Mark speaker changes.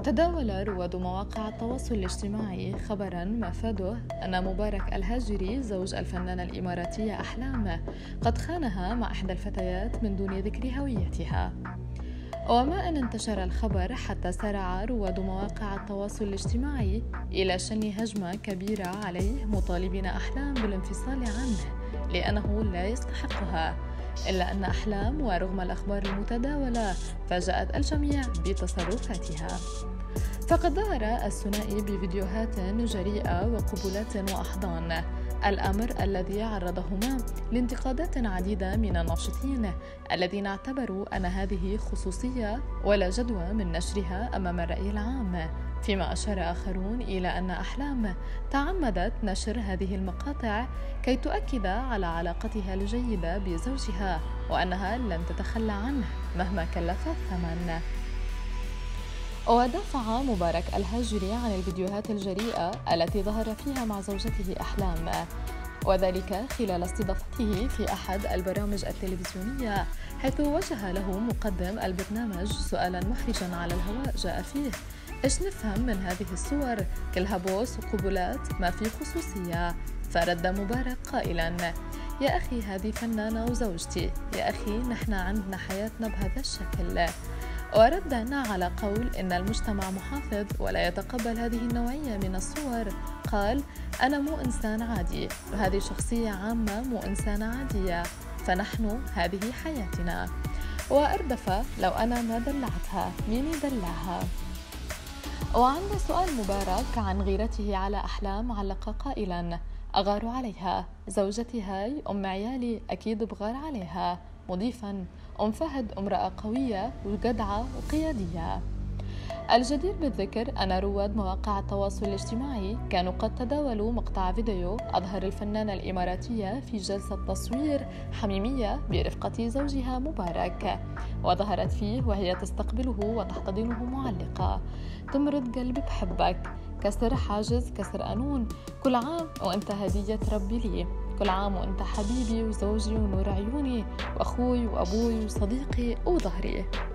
Speaker 1: تداول رواد مواقع التواصل الاجتماعي خبراً مفاده أن مبارك الهاجري زوج الفنانة الإماراتية أحلام قد خانها مع إحدى الفتيات من دون ذكر هويتها. وما أن انتشر الخبر حتى سارع رواد مواقع التواصل الاجتماعي إلى شن هجمة كبيرة عليه مطالبين أحلام بالانفصال عنه لأنه لا يستحقها، إلا أن أحلام ورغم الأخبار المتداولة فاجأت الجميع بتصرفاتها. فقد ظهر الثنائي بفيديوهات جريئة وقبلات وأحضان، الأمر الذي عرضهما لانتقادات عديدة من الناشطين الذين اعتبروا أن هذه خصوصية ولا جدوى من نشرها أمام الرأي العام، فيما أشار آخرون إلى أن أحلام تعمدت نشر هذه المقاطع كي تؤكد على علاقتها الجيدة بزوجها وأنها لن تتخلى عنه مهما كلف الثمن. ودافع مبارك الهاجري عن الفيديوهات الجريئة التي ظهر فيها مع زوجته أحلام، وذلك خلال استضافته في أحد البرامج التلفزيونية، حيث وجه له مقدم البرنامج سؤالا محرجا على الهواء جاء فيه: إيش نفهم من هذه الصور؟ كلها بوس وقبلات، ما في خصوصية. فرد مبارك قائلا: يا أخي هذه فنانة وزوجتي، يا أخي نحن عندنا حياتنا بهذا الشكل. وردا على قول إن المجتمع محافظ ولا يتقبل هذه النوعية من الصور، قال: أنا مو إنسان عادي، وهذه شخصية عامة مو إنسانة عادية، فنحن هذه حياتنا. وأردف: لو أنا ما دلعتها مين يدلعها؟ وعند سؤال مبارك عن غيرته على أحلام علق قائلا: أغار عليها، زوجتي هاي أم عيالي أكيد بغار عليها، مضيفا: أم فهد امرأة قوية وجدعة وقيادية. الجدير بالذكر أن رواد مواقع التواصل الاجتماعي كانوا قد تداولوا مقطع فيديو أظهر الفنانة الإماراتية في جلسة تصوير حميمية برفقة زوجها مبارك، وظهرت فيه وهي تستقبله وتحتضنه معلقة: تمرض قلبي بحبك، كسر حاجز كسر قانون، كل عام وأنت هدية ربي لي، كل عام وأنت حبيبي وزوجي ونور عيوني وأخوي وأبوي وصديقي وظهري.